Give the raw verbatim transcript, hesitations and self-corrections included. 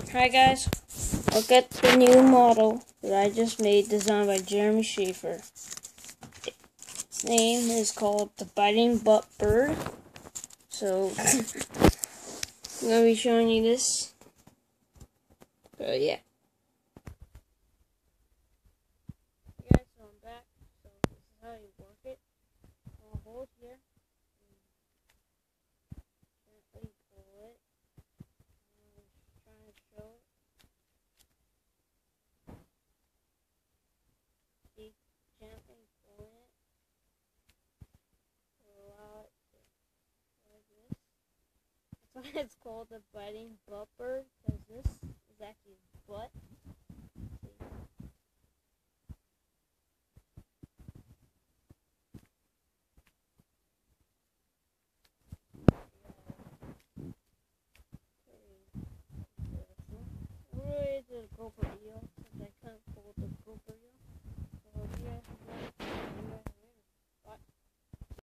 Hi guys, look at the new model that I just made, designed by Jeremy Shafer. Its name is called the Biting Butt Bird. So, I'm going to be showing you this. So yeah. Okay guys, so I'm back. So this is how you work it. I'll hold here. Gently pull it. I'm just trying to show it. See, gently pull it to allow it to like this. That's why it's called the Biting Butt Bird, because this is actually his butt.